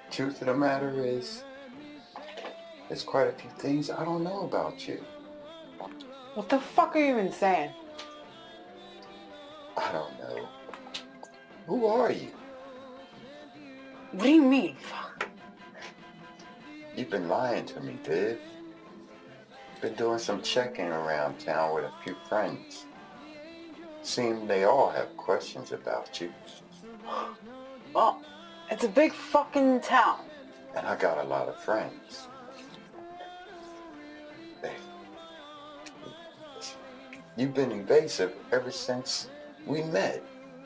Truth of the matter is, there's quite a few things I don't know about you. What the fuck are you even saying? I don't know. Who are you? What do you mean? Fuck. You've been lying to me, Viv. Been doing some checking around town with a few friends. Seem they all have questions about you. Well, it's a big fucking town. And I got a lot of friends. Hey, listen, you've been evasive ever since we met.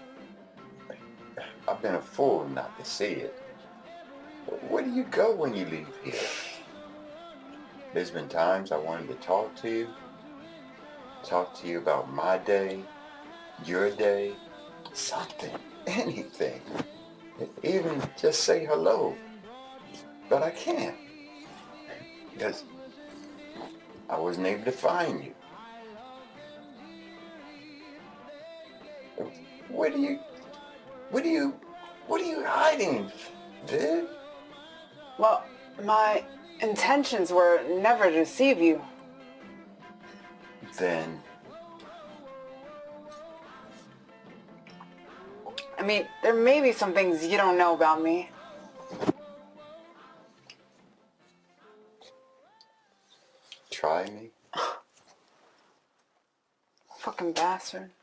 I've been a fool not to see it. Where do you go when you leave here? There's been times I wanted to talk to you about my day, your day, something, anything. Even just say hello. But I can't. Because I wasn't able to find you. What are you hiding, Viv? Well, my intentions were never to deceive you. Then, I mean, there may be some things you don't know about me. try me. Fucking bastard.